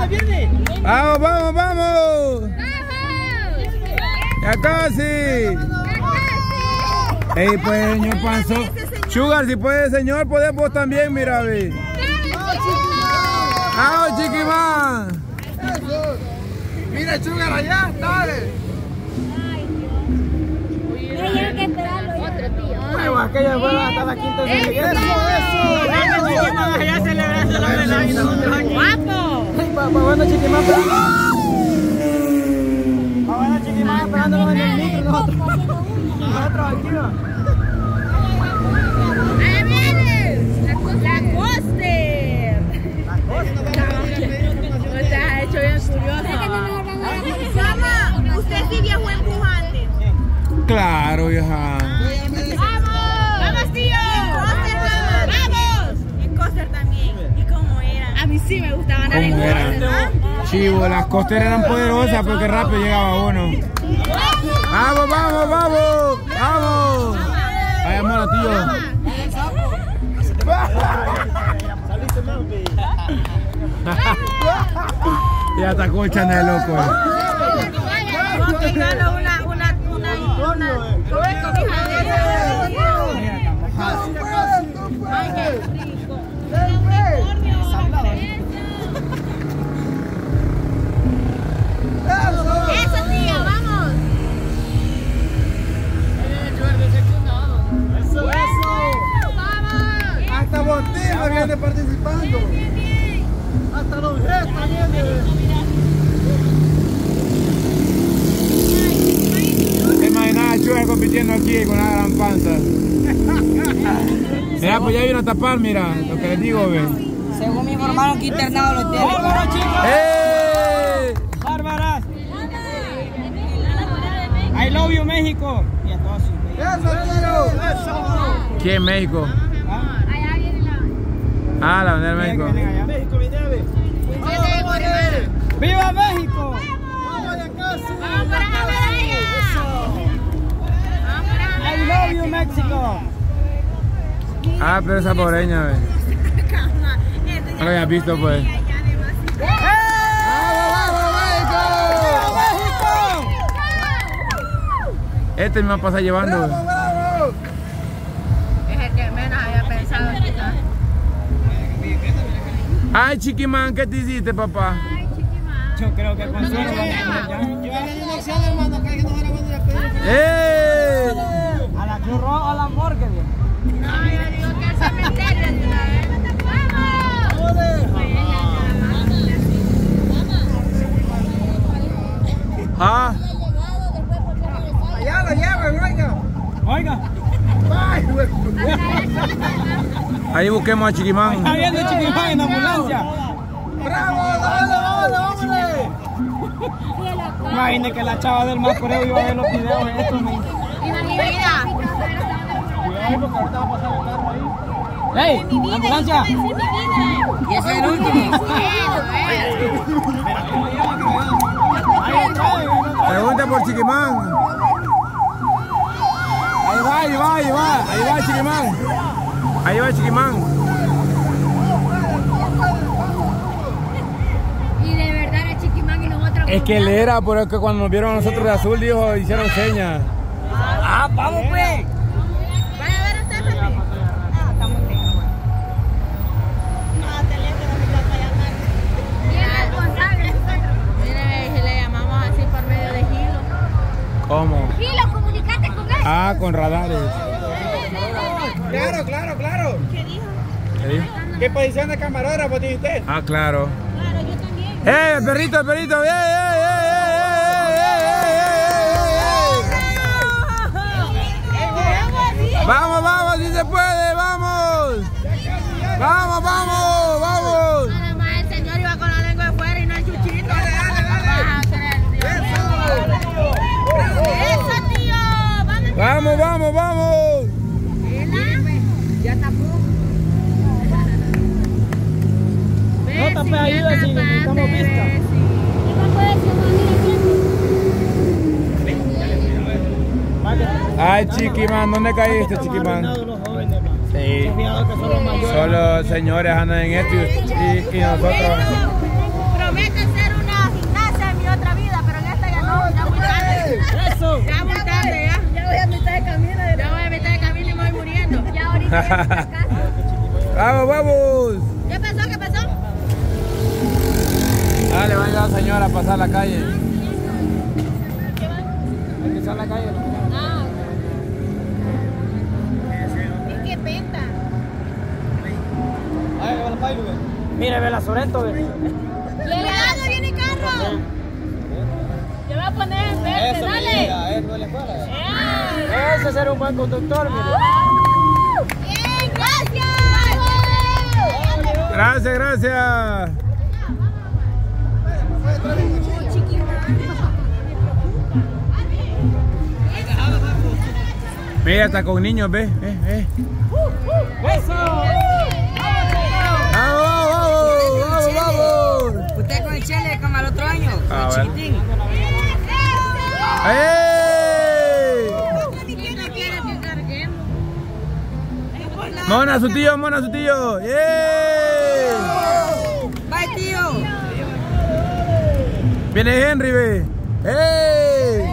¡Vamos, vamos, vamos! ¡Ya casi! ¡Ey, pues, señor Panzo! Sugar, si puede, señor, podés vos también, mira, ve. ¡Vamos, Chiquimán! Mira, Sugar, allá, dale. Hay que esperarlo. Otro tío. Bueno, aquella fue hasta la quinta de Miguel. Eso. Bueno, Chiquimán, allá celebrando la verdad y nosotros aquí. ¡Guapo! Bueno, Chiquimán, bueno, Chiquimán, esperándonos en el micro, nosotros aquí, ¿no? ¡Ahí viene! La coster. No te has hecho bien curioso. Mamá, ¿usted sí viajó en Pujante? Claro, vieja. ¡Vamos, tío! ¡Vamos! En Coster también. ¿Y cómo era? A mí sí me gustaban las ¿Cómo eran? Chivo, las costeras eran poderosas porque rápido llegaba uno. ¡Vamos, vamos, vamos! ¡Vamos! ¡Vaya mola, tío! Ya está cochando de loco. Ay, qué rico. Eso, tío, vamos. Eso. Vamos. Hasta Bontino viene participando. Hasta los gestos viene. ¿Te imaginas a Sugar compitiendo aquí con una gran panza? Mira, pues ya vino a tapar, mira, lo que les digo, ve. Según me informaron que internado lo tiene. ¡Eh! ¡Bárbaras! I love you, México. Y a todos. Eso, tío. Eso. ¿Quién, México? Allá viene la. Ah, la bandera de México. México, viene. ¡Viva México! Vamos ya casi. Vamos para la medalla. I love you, México. Ah, pero esa poreña, ve. No lo habías visto, pues. Este me va a pasar llevando. Es el que menos había pensado quizás. Ay, Chiquimán, ¿qué te hiciste, papá? Ay, Chiquimán. Yo creo que Consuelo Yo hablé de una acción, hermano, que no era bueno de pedir. ¡Eh! a la Cruz Roja o a la morgue. No, yo digo que al cementerio. ¡Vamos! Ah, Allá lo llevan, oiga. Oiga, Ay, güey. ahí busquemos a Chiquimán. está viendo Chiquimán en la ambulancia. ¡Bravo! ¡Vámonos! Imagínate que la chava del más por iba a ver los videos de esto. ¡Y mi vida! ¡Ey! ¡Ambulancia! ¡Y ese es el último! Pregunta por Chiquimán. Ahí va, ahí va, ahí va. Ahí va Chiquimán. Ahí va Chiquimán. Y de verdad era Chiquimán y nosotros. Es que él era, porque cuando nos vieron a nosotros de azul, dijo, hicieron señas. ¡Ah, vamos pues! ¿Vaya a ver usted, Pepe? Ah, estamos bien. No, teléfono, mi papá llamar. Bien responsable. Mire, si le llamamos así por medio de Gilo. ¿Cómo? Gilo, comunicate con él. Ah, con radares. Claro. ¿Qué dijo? ¿Qué dijo? ¿Qué posición de camarógrafo tiene usted? Ah, claro. Claro, yo también. ¡El perrito, el perrito! ¡Ey, ey, ey, ey! ¡Vamos, vamos! ¡Si se puede! ¡Vamos! ¡Vamos, vamos, vamos! Nada más el señor iba con la lengua de fuera y no el chuchito. Dale. Vas a creer, Dios. Eso, tío. ¡Vamos, vamos, vamos! Ya tapó. No tapé ayuda, si necesitamos vista. Ay, Chiquimán, ¿dónde caíste, Chiquimán? Sí. Solo señores andan en esto y nosotros. Promete señora a pasar la calle. Hay que pasar la calle. Ah. Es que penta. Mire, ve la Sorento, ve. Cuidado, viene carro. Yo voy a poner en verde, dale. Eso es la escuela. Ese es ser un buen conductor, mire. Bien, gracias. Gracias, gracias. Mira, está con niños, ve. ¡Eso! ¡Vamos! Usted con el chile como el otro año, Ah, el bueno. chiquitín. ¡Ey! Mona, su tío, ¡Ey! Bye, tío. Viene Henry, ve. ¡Ey!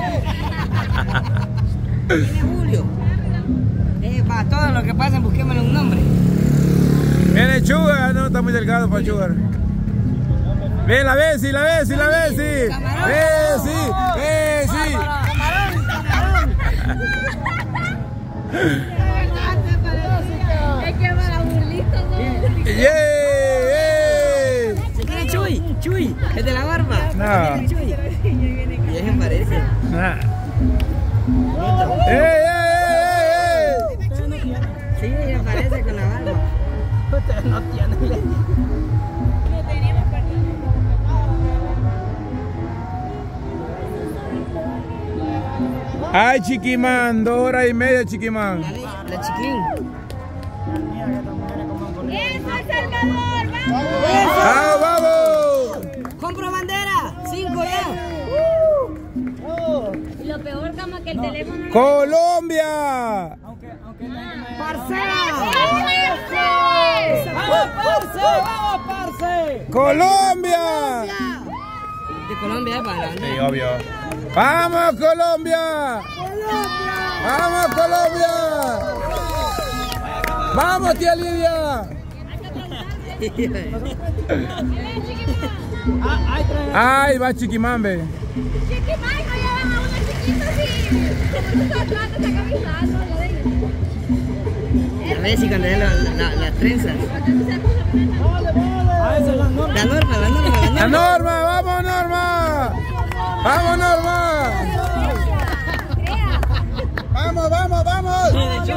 Viene Julio. Para todo lo que pasen, busquémosle un nombre. Viene Sugar, no, está muy delgado para Sugar. Ve la Bessie. Bessie. Es que para burlitos no. ¿Se quiere Chuy? ¿Es de la barba? No. Chuy. Y se parece. Nah. Sí, se parece con la barba. Ustedes no tienen. Ay, Chiquimán, 2 horas y media, Chiquimán. La chiquín. ¡Eso, Salvador! ¡Vamos! ¡Compro bandera! 5 ya. Y lo peor, cama, que el teléfono. ¡Colombia! ¡Parcera! ¡Vamos, parce! ¡Colombia! De Colombia, para la Sí, obvio. ¡Vamos, Colombia! ¡Vamos, Colombia! ¡Vamos, tía Lidia! ¡Ay, va Chiquimán, ve! Chiquimán, no llevan a una chiquita así. Como tú estás hablando, está caminando, la de A ver si cuando las trenzas. La norma. ¡La Norma! ¡Vamos, Norma! ¡Vamos, Norma! ¡Vamos!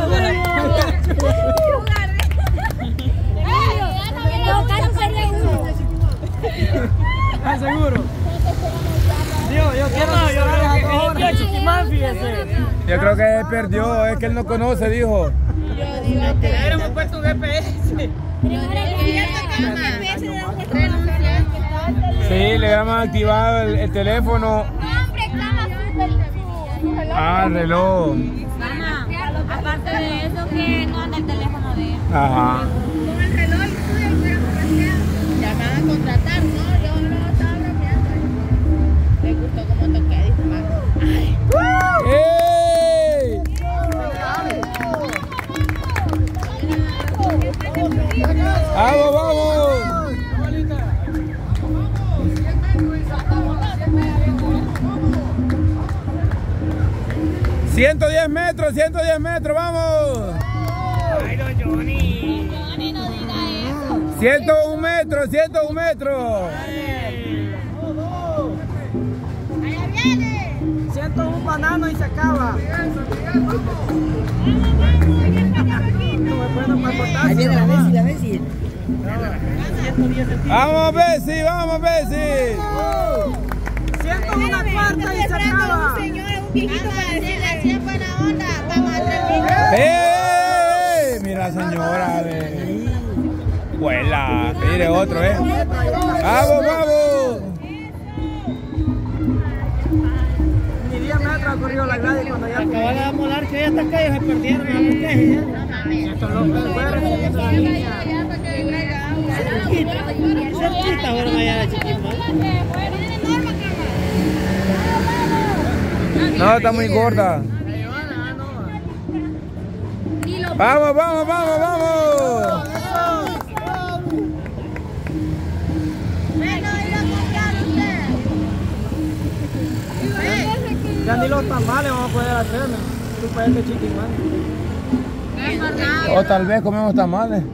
En todo caso sería uno. ¿Estás seguro? Yo quiero que Chiquimán, fíjese. Yo creo que él perdió, es que él no conoce, dijo. Le hubiéramos puesto un GPS. Sí, le hubiéramos activado el teléfono. Hombre, cama, Ah, el reloj. mamá, aparte de eso, que no anda el teléfono de él. Ajá. Con el reloj tuyo, pero ya me van a contratar, ¿no? Yo no lo estaba bromeando. Me gustó cómo toqué, dice mamá. ¡Ey! ¡Vamos! 110 metros, vamos. Ay, don Johnny. Johnny, no diga eso. 101 metros. Allá viene. Siento un banano y se acaba. Ahí viene la Bessie. Vamos, Bessie. Siento una cuarta y se acaba. Un señor, un viejito para decirle así en buena onda. Vamos a terminar. Mira, señora, ve. Vuela, mire otro, Vamos. Ni 10 metros ha corrido la Gladys cuando ya acaba de molar que estas calles se perdieron. Estos locos cerquita fueron allá de Chiquimán. No, está muy gorda. Vamos. Bueno, ir a comprar usted. Ya ni los tamales vamos a poder hacer, ¿no? Tú puedes de chiquimán. O tal vez comemos tamales.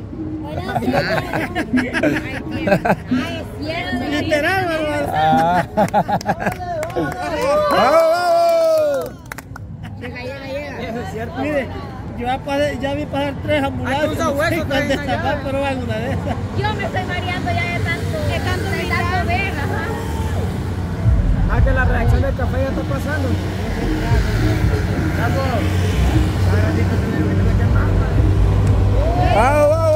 Literal, ¿verdad? ¡Vamos! Llega. Eso es cierto. Mire, ya vi pasar 3 ambulancias. Pero alguna de esas. Yo me estoy mareando ya de tanto ver, ajá. Ah, que la reacción del café ya está pasando. ¡Vamos, vamos,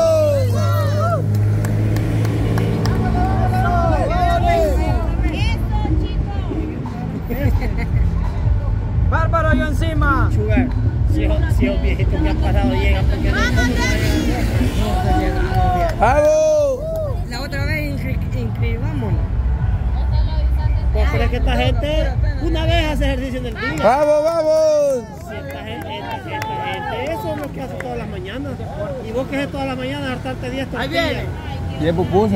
Bárbaro, yo encima. Sugar, si los viejitos que han pasado llegan, porque no. ¡Vamos! La otra vez inscribámonos. ¿Vos crees que esta gente una vez hace ejercicio en el día? ¡Vamos, vamos! Si esta gente, eso es lo que hace todas las mañanas. Y vos que haces todas las mañanas, hartarte 10 tortillas. Ahí viene. Y es pupusa.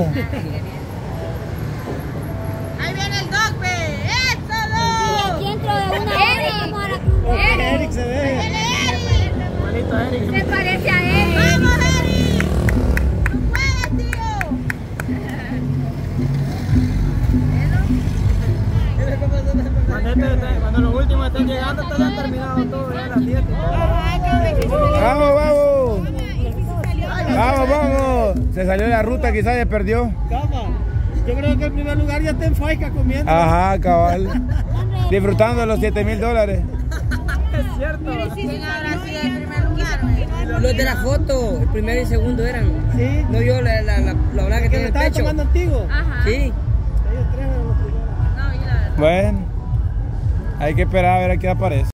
Ahí viene el dog, ve. ¡Eso, dog! Aquí dentro de una hora vamos a la cruz. Eric se ve. Manito Eric. Se parece a él. ¡Vamos, Eric! ¡Tú puedes, tío! Cuando los últimos estén llegando, te han terminado todo ya a las 7. ¡Vamos, vamos! ¡Vamos, vamos! Se salió de la ruta, quizás ya perdió. Cama, yo creo que el primer lugar ya está en Faica comiendo. Ajá, cabal. Disfrutando de los $7,000. Es cierto. ¿Quién habrá sido el primer lugar? Los de la foto, el primero y el segundo eran. Sí. No yo, la blanca que ¿Que tiene me el estaban pecho. tomando antiguo? Ajá. Sí. Ellos 3 eran los primeros. No, yo la verdad. Bueno, hay que esperar a ver a qué aparece.